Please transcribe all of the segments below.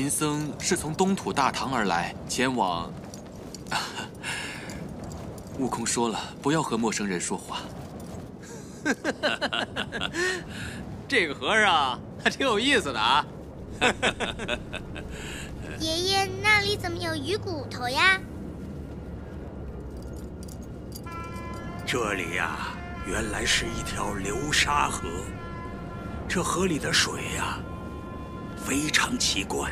贫僧是从东土大唐而来，前往……悟空说了，不要和陌生人说话。 这个和尚还挺有意思的啊！ 爷爷，那里怎么有鱼骨头呀？ 这里呀，原来是一条流沙河。这河里的水呀，非常奇怪。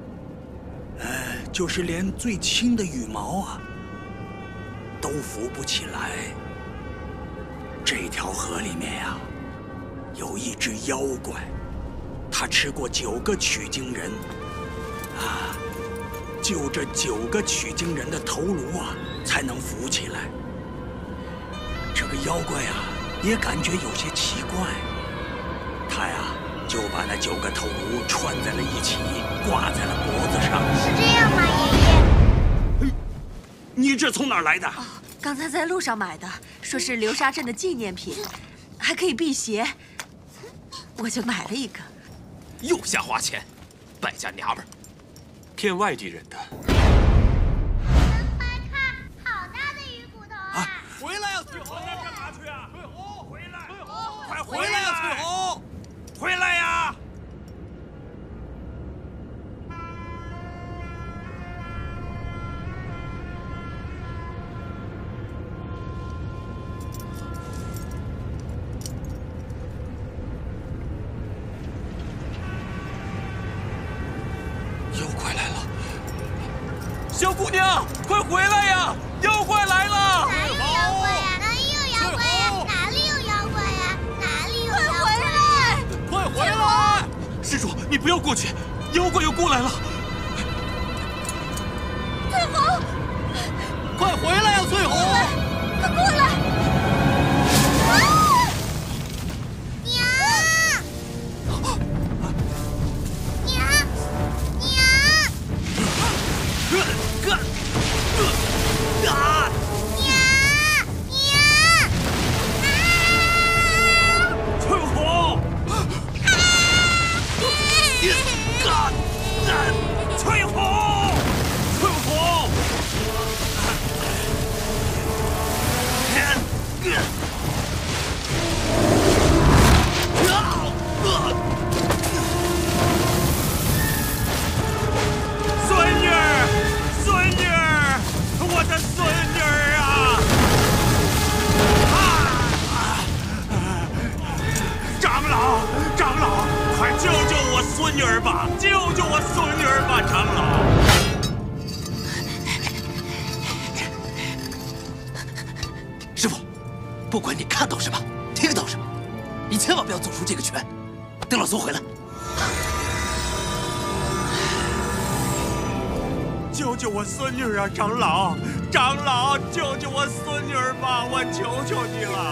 就是连最轻的羽毛啊，都浮不起来。这条河里面呀，有一只妖怪，他吃过9个取经人，啊，就这9个取经人的头颅啊，才能浮起来。这个妖怪啊，也感觉有些奇怪，他呀就把那9个头颅串在了一起，挂在了脖子上。 是这样吗，爷爷？ 你这从哪儿来的？ 哦，刚才在路上买的，说是流沙镇的纪念品，还可以辟邪，我就买了一个。 又瞎花钱，败家娘们儿， 骗外地人的。 快看，好大的鱼骨头啊！ 回来呀，翠红！ 干嘛去啊？翠红，回来！ 翠红， 快回来呀，翠红！ 回来呀！ 妖怪来了！小姑娘，快回来呀！妖怪来了！ 哪有妖怪呀？哪有妖怪呀？哪里有妖怪呀？哪里有妖怪呀？ 快回来！ 施主，你不要过去，妖怪又过来了！ 翠红， 快回来呀，翠红！ 快过来！ 娘！娘！娘！ 翠红！翠红！翠红！孙女儿，孙女儿，我的孙女儿啊！长老，长老，快救救我孙女儿吧！救救我孙女儿吧，长老！ 师傅，不管你看到什么，听到什么，你千万不要走出这个圈，等老孙回来。 救救我孙女儿啊，长老！长老，救救我孙女儿吧！我求求你了！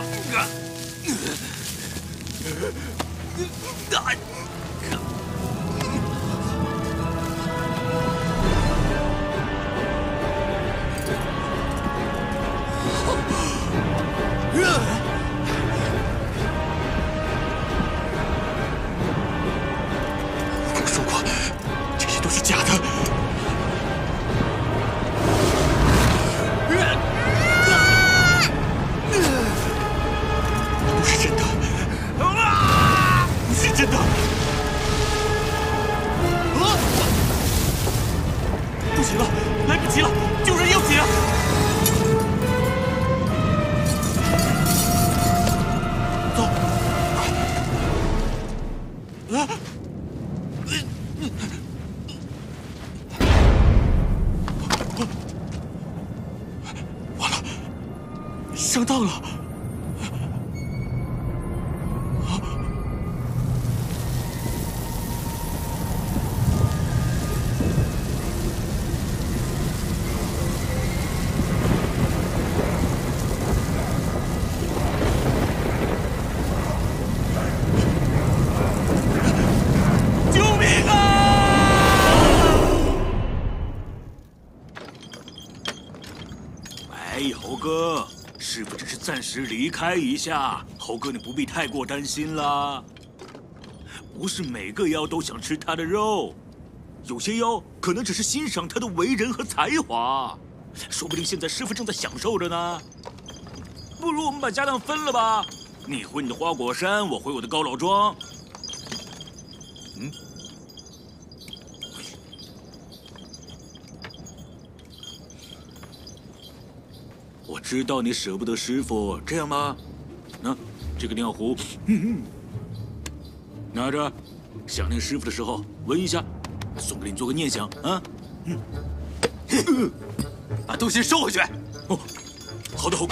我说过，这些都是假的。不是真的，不是真的。不行了，来不及了，救人要紧啊！走。啊！完了，上当了。救命啊！ 哎，猴哥，师傅只是暂时离开一下，猴哥你不必太过担心啦。不是每个妖都想吃他的肉， 有些妖可能只是欣赏他的为人和才华，说不定现在师傅正在享受着呢。不如我们把家当分了吧？你回你的花果山，我回我的高老庄。我知道你舍不得师傅，这样吧，那这个尿壶，拿着，想念师傅的时候闻一下，送给你做个念想啊。 把东西收回去。 哦，好的，猴哥。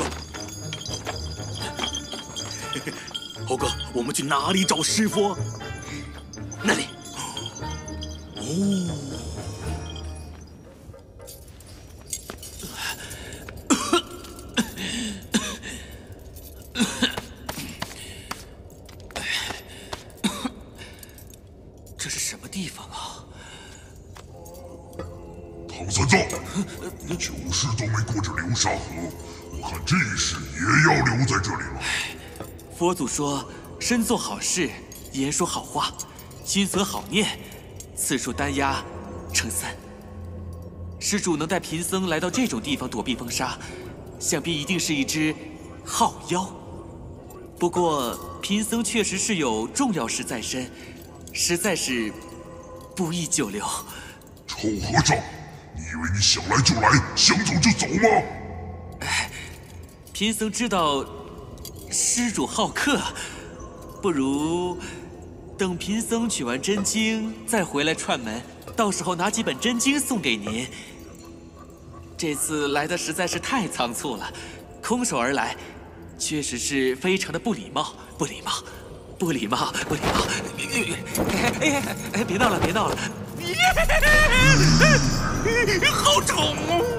猴哥，我们去哪里找师傅？ 那里。 哦。这是什么地方啊？ 唐三藏，9世都没过这流沙河，我看这一世也要留在这里了。 佛祖说：“身做好事，言说好话，心存好念，次数单压乘3。”施主能带贫僧来到这种地方躲避风沙，想必一定是一只好妖。不过贫僧确实是有重要事在身，实在是不宜久留。 臭和尚，你以为你想来就来，想走就走吗？ 贫僧知道施主好客，不如等贫僧取完真经再回来串门，到时候拿几本真经送给您。这次来的实在是太仓促了，空手而来，确实是非常的不礼貌，不礼貌，不礼貌，不礼貌！哎，别闹了，别闹了！ 好丑！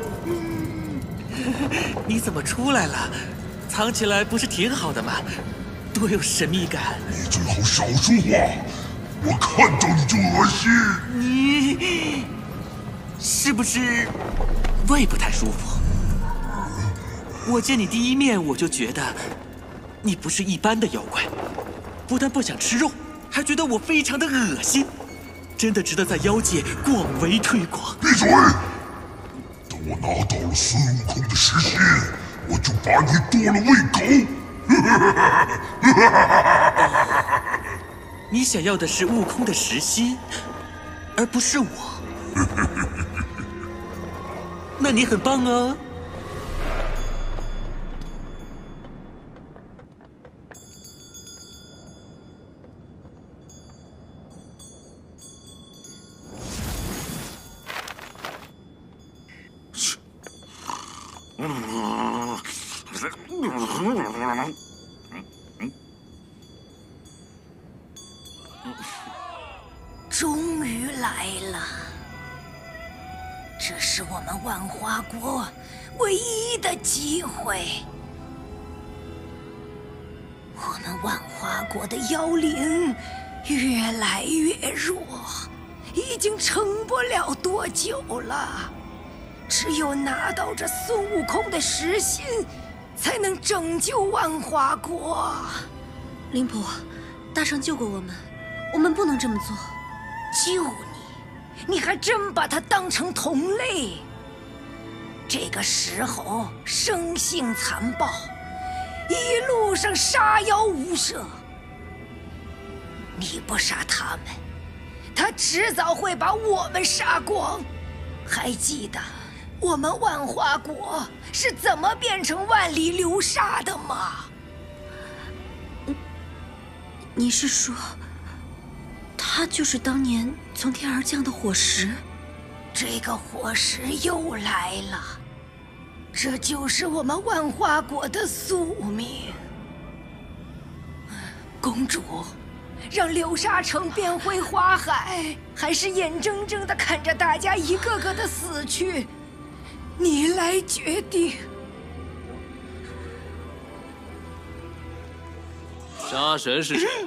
你怎么出来了？藏起来不是挺好的吗？多有神秘感！ 你最好少说话，我看着你就恶心。 你是不是胃不太舒服？我见你第一面我就觉得你不是一般的妖怪，不但不想吃肉，还觉得我非常的恶心，真的值得在妖界广为推广。 闭嘴！等我拿到了孙悟空的实心，我就把你剁了喂狗。 你想要的是悟空的实心，而不是我。那你很棒哦。 终于来了，这是我们万花国唯一的机会。我们万花国的妖灵越来越弱，已经撑不了多久了。只有拿到这孙悟空的实心，才能拯救万花国。 灵婆，大圣救过我们，我们不能这么做。 救你，你还真把他当成同类。这个石猴生性残暴，一路上杀妖无赦。你不杀他们，他迟早会把我们杀光。还记得我们万花国是怎么变成万里流沙的吗？ 你是说，他就是当年从天而降的火石？ 这个火石又来了，这就是我们万花国的宿命。公主，让流沙城变回花海，还是眼睁睁地看着大家一个个的死去？你来决定。 杀神是谁？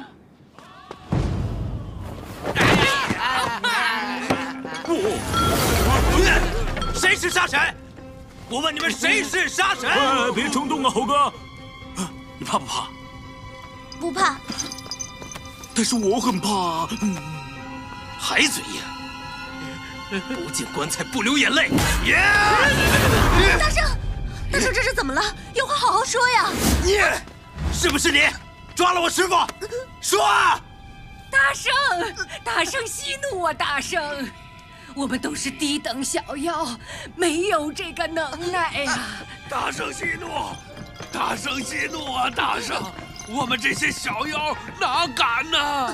谁是杀神？我问你们，谁是杀神？ 别冲动啊，猴哥！你怕不怕？ 不怕。 但是我很怕。 还嘴硬！ 不进棺材不流眼泪。 大圣，大圣这是怎么了？有话好好说呀！ 你是不是你抓了我师傅？说啊！ 大圣，大圣息怒啊！大圣，我们都是低等小妖，没有这个能耐呀！ 大圣息怒，大圣息怒啊！大圣，我们这些小妖哪敢呢？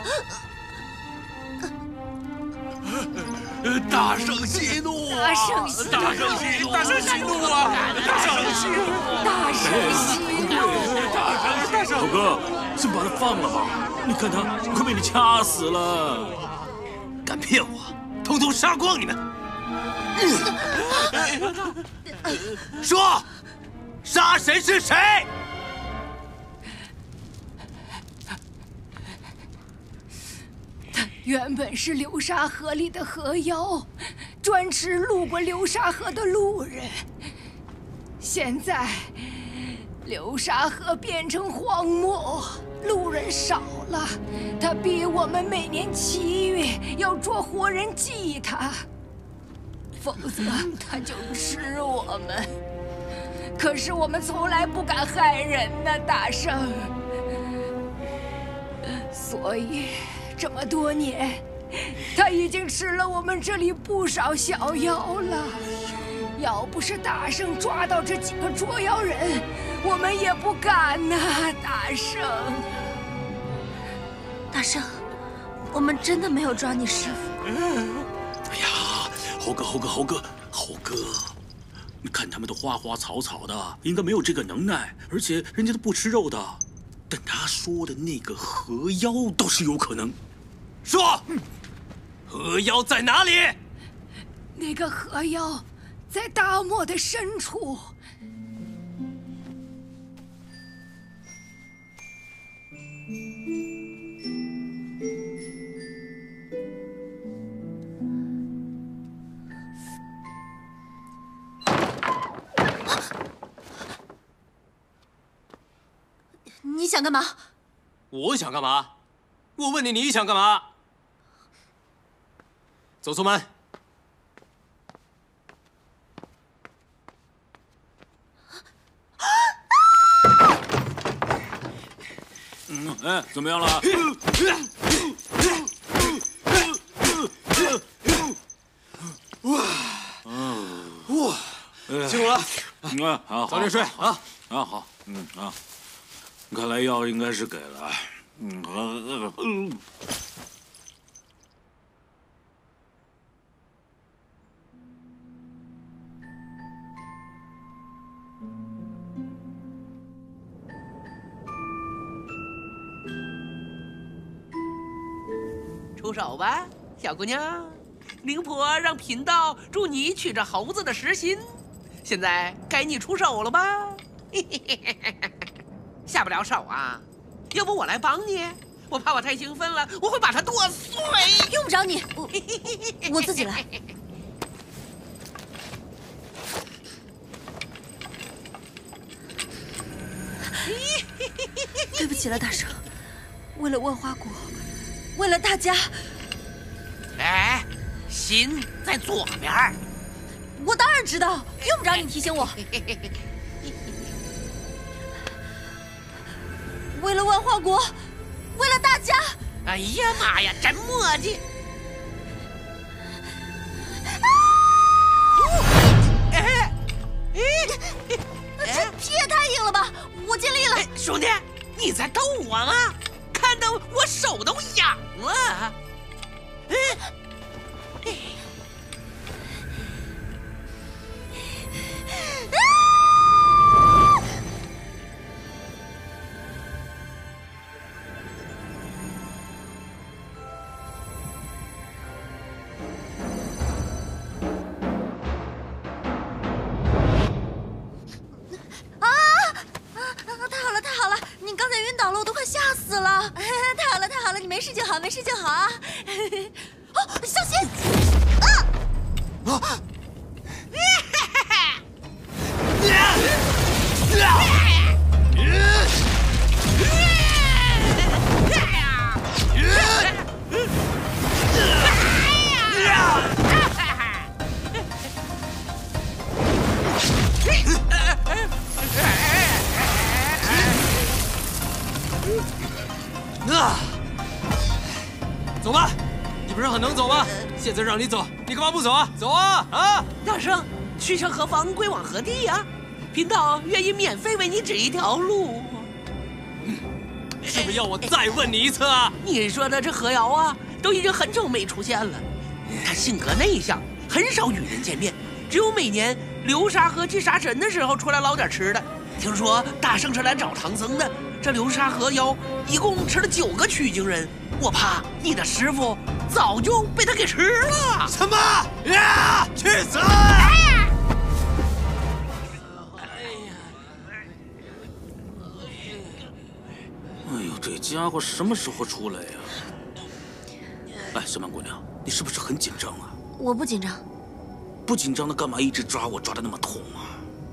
大圣息怒啊！ 大圣息怒！ 大圣息怒！大圣息怒啊！大圣息怒！ 大圣息怒！ 大圣，猴哥，先把他放了吧，你看他快被你掐死了。 敢骗我，统统杀光你们！说，杀神是谁？ 原本是流沙河里的河妖，专吃路过流沙河的路人。现在，流沙河变成荒漠，路人少了，他逼我们每年7月要捉活人祭他，否则他就吃我们。可是我们从来不敢害人呐，大圣。所以。这么多年，他已经吃了我们这里不少小妖了。要不是大圣抓到这几个捉妖人，我们也不敢呐，大圣。 大圣，我们真的没有抓你师傅。 哎呀，猴哥，你看他们都花花草草的，应该没有这个能耐，而且人家都不吃肉的。但他说的那个河妖倒是有可能。 说，河妖在哪里？ 那个河妖在大漠的深处。 你想干嘛？ 我想干嘛？我问你，你想干嘛？走出门。 哎，怎么样了？ 辛苦了。 好， 早点睡啊。 好，看来药应该是给了。 出手吧，小姑娘！灵婆让贫道助你取这猴子的实心，现在该你出手了吧？下不了手啊，要不我来帮你？我怕我太兴奋了，我会把它剁碎。 用不着你，我自己来。对不起了，大圣，为了万花国，为了大家。 哎，心在左边。 我当然知道，用不着你提醒我。为了万花国，为了大家。 哎呀妈呀，真磨叽！ 这皮也太硬了吧！我尽力了。 兄弟，你在逗我吗？看得我手都痒了。 太好了！你刚才晕倒了，我都快吓死了。太好了！你没事就好，没事就好啊。哦，小心！ 走吧，你不是很能走吗？现在让你走，你干嘛不走啊？走啊！啊！ 大圣，去向何方，归往何地呀？贫道愿意免费为你指一条路。 是不是要我再问你一次啊？ 你说的这何瑶啊，都已经很久没出现了。他性格内向，很少与人见面，只有每年流沙河祭沙神的时候出来捞点吃的。听说大圣是来找唐僧的，这流沙河妖一共吃了9个取经人，我怕你的师傅早就被他给吃了。 什么呀？去死！ 哎呦，这家伙什么时候出来呀？哎，小曼姑娘，你是不是很紧张啊？ 我不紧张。 不紧张的干嘛一直抓我，抓得那么痛啊？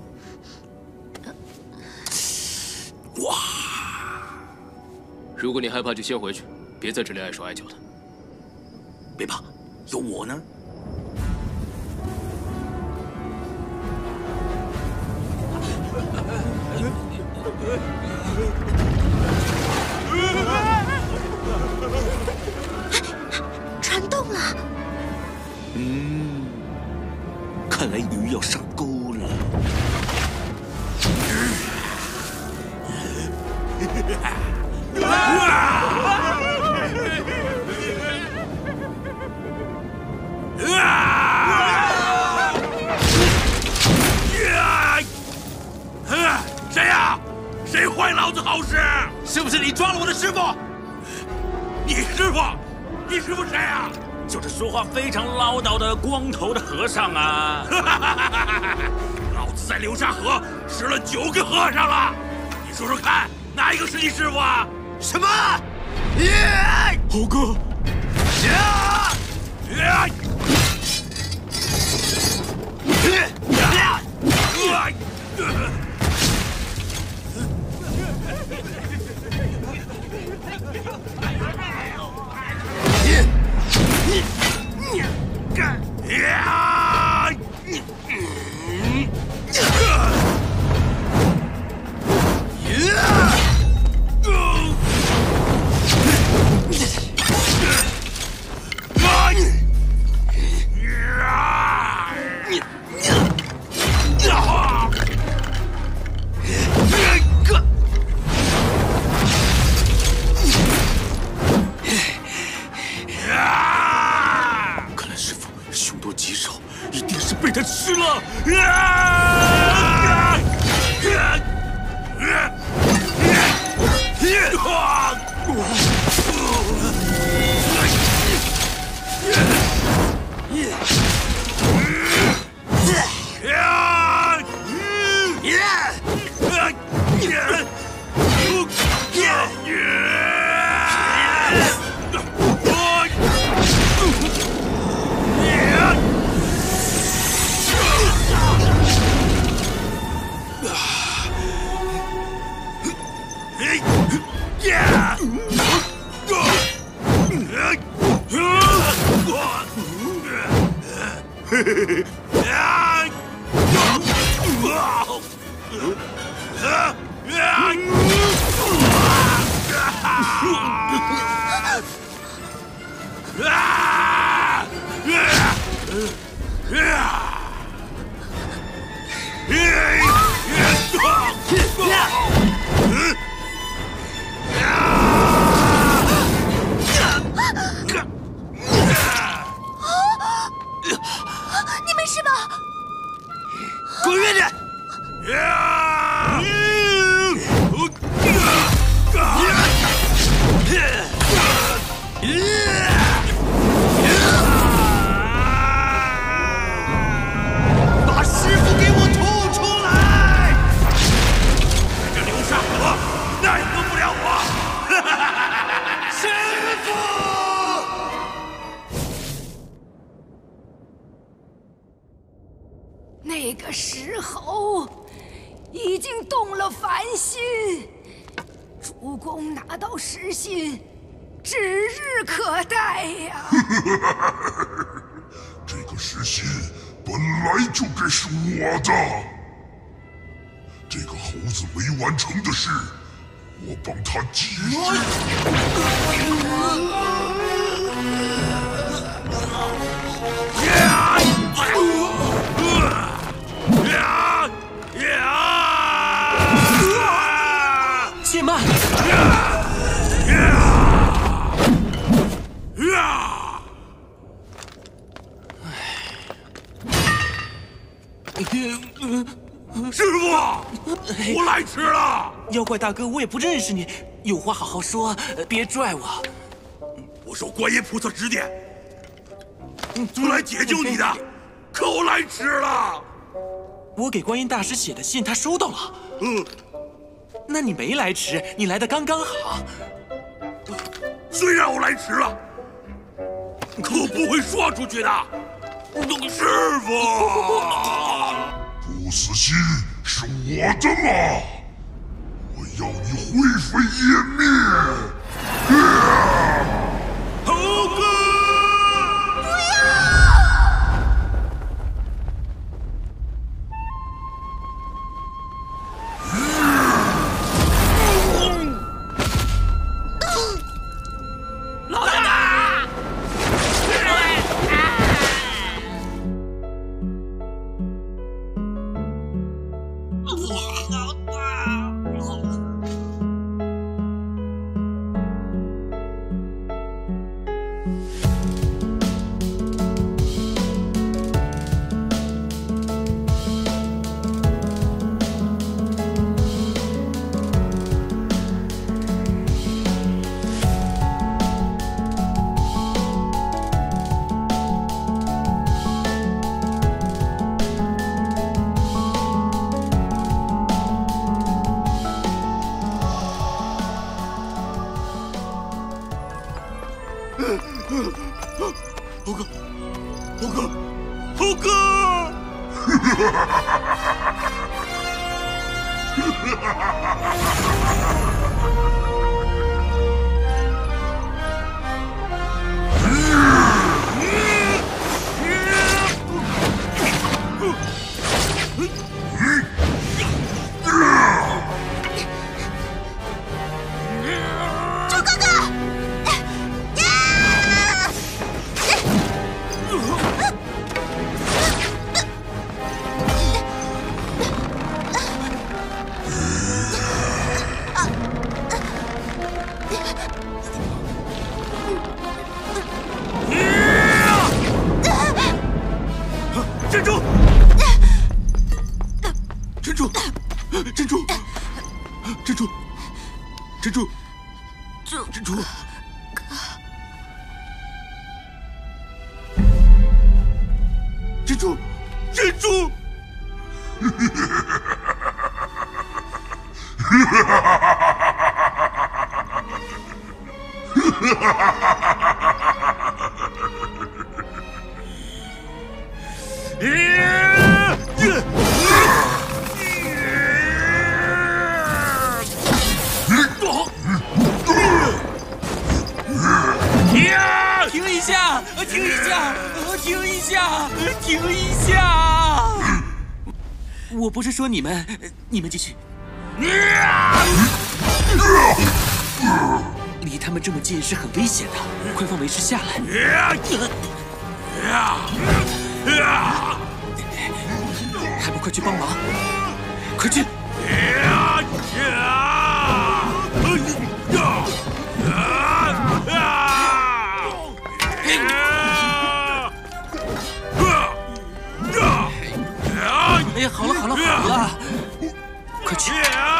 哇！ 如果你害怕，就先回去，别在这里碍手碍脚的。 别怕，有我呢。 船动了。 看来鱼要上钩了。 谁呀？谁坏老子好事？ 是不是你抓了我的师傅？ 你师傅？你师傅谁啊？ 就是说话非常唠叨的光头的和尚啊！ 老子在流沙河吃了9个和尚了，你说说看，哪一个是你师傅啊？ 什么？ 猴哥！ 被他吃了！ 你没事吧？ 滚远点！把师傅给我吐出来！ 这流沙河奈何不了我！ 师傅！ 那个石猴已经动了凡心，主公拿到实心，指日可待呀！ 这个实心本来就该是我的，这个猴子没完成的事， 我帮他记住。 且慢！ 师傅，我来迟了。 妖怪大哥，我也不认识你，有话好好说，别拽我。 我受观音菩萨指点，出来解救你的，可我来迟了。 我给观音大师写的信，他收到了。那你没来迟，你来的刚刚好。 虽然我来迟了，可我不会说出去的。师傅，不死心是我的吗？我要你灰飞烟灭！猴哥， 不要！ 老大！ 猴哥，猴哥，猴哥！珍珠，珍珠，珍珠，珍珠，珍珠，珍珠，珍珠，珍珠。 停一下！停一下！停一下！停一下！我不是说你们，你们继续。离他们这么近是很危险的，快放为师下来！还不快去帮忙！快去！哎呀，好了好了好了，快去！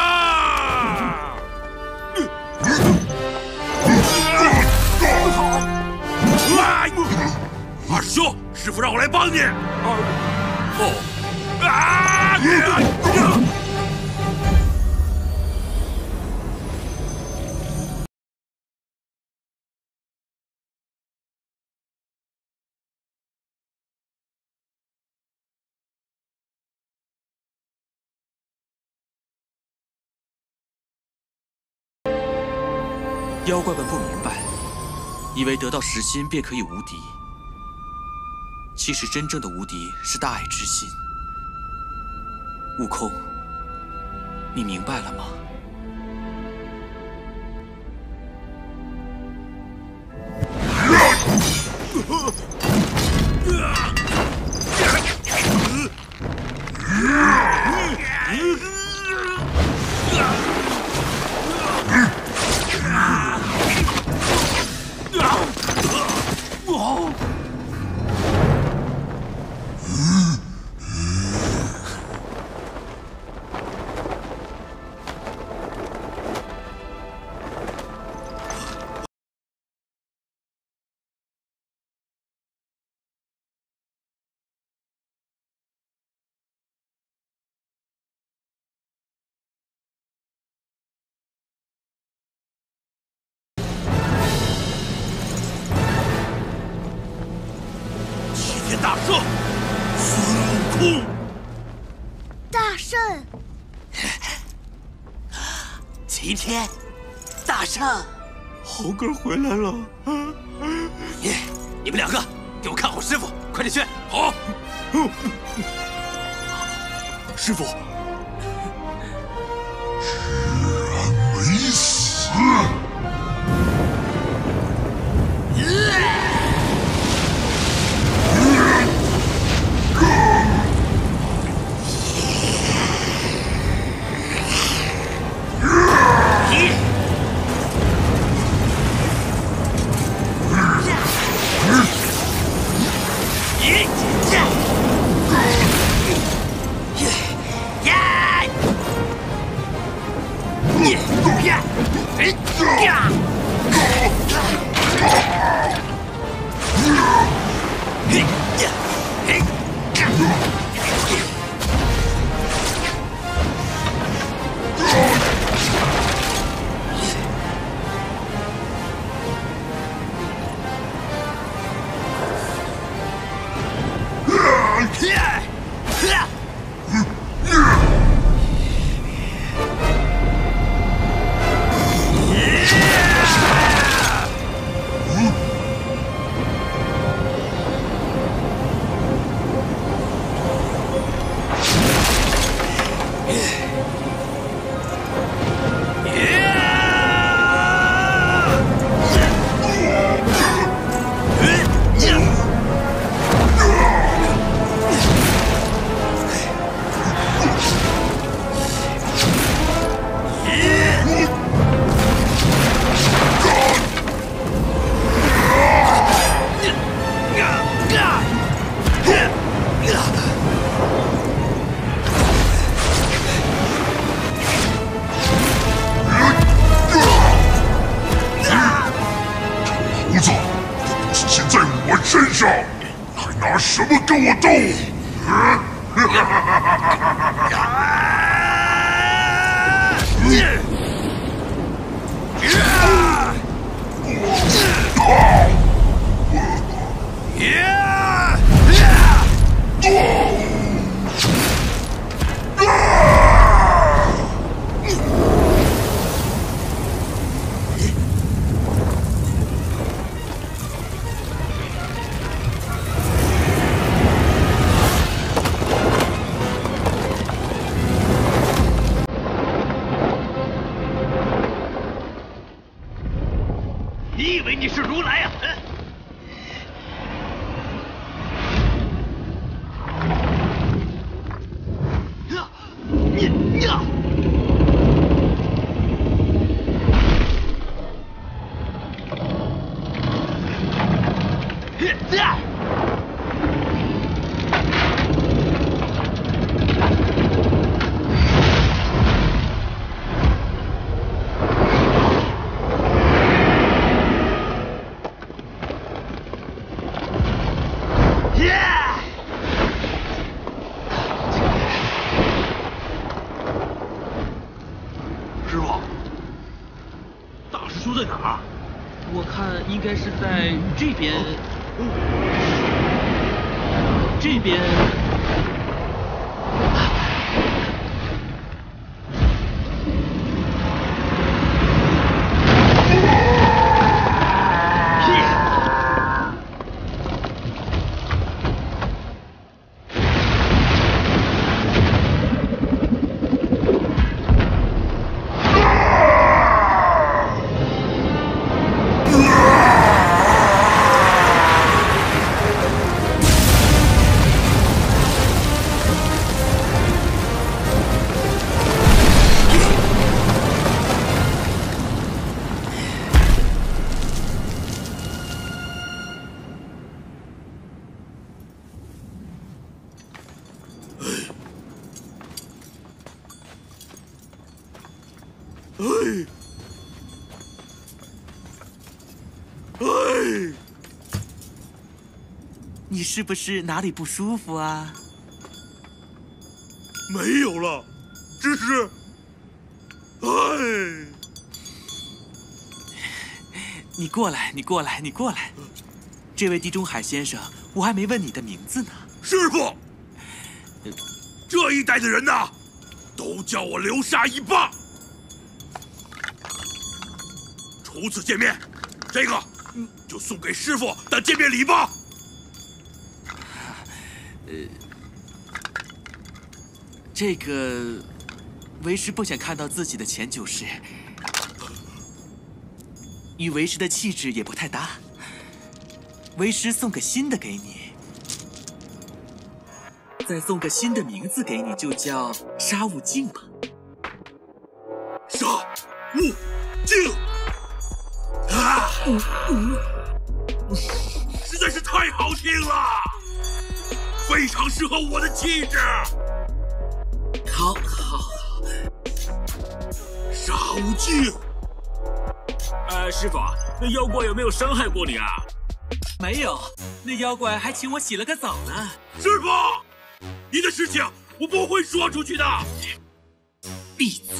二师兄，师傅让我来帮你。 妖怪们不明白，以为得到实心便可以无敌。其实真正的无敌是大爱之心。悟空，你明白了吗？ 胜。 齐天大圣， 猴哥回来了。 你们两个给我看好师傅，快点去。 好。师傅， 居然没死。 你以为你是如来啊？ 师傅，大师兄在哪儿？ 我看应该是在这边，这边。 你是不是哪里不舒服啊？ 没有了，只是， 你过来，你过来，你过来。这位地中海先生，我还没问你的名字呢。 师傅，这一带的人呐， 都叫我流沙一霸。初次见面，这个就送给师傅当见面礼吧。 这个为师不想看到自己的前九世，与为师的气质也不太搭。为师送个新的给你，再送个新的名字给你，就叫沙悟净吧。 沙悟净啊！实在是太好听了，非常适合我的气质。 好， 沙悟净。 师傅，那妖怪有没有伤害过你啊？ 没有，那妖怪还请我洗了个澡呢。 师傅，你的事情我不会说出去的。 闭嘴！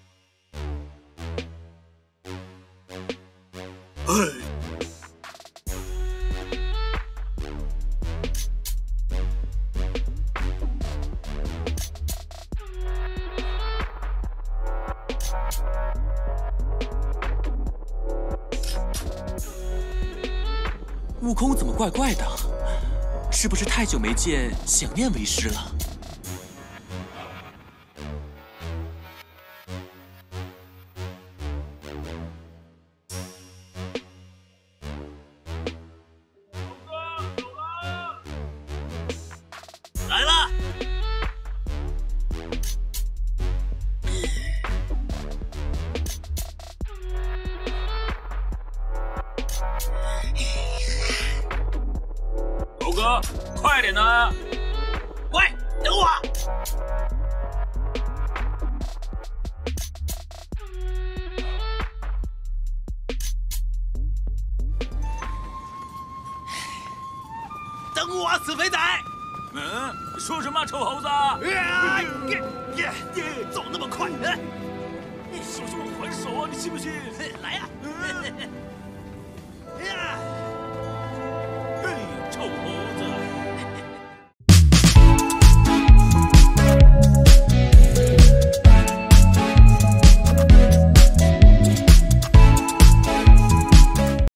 悟空怎么怪怪的？是不是太久没见，想念为师了？ 来了！猴哥，快点呐！ 喂，等我！等我，死肥仔！ 说什么，臭猴子？ 走那么快！ 你手还手啊！你信不信？ 来呀！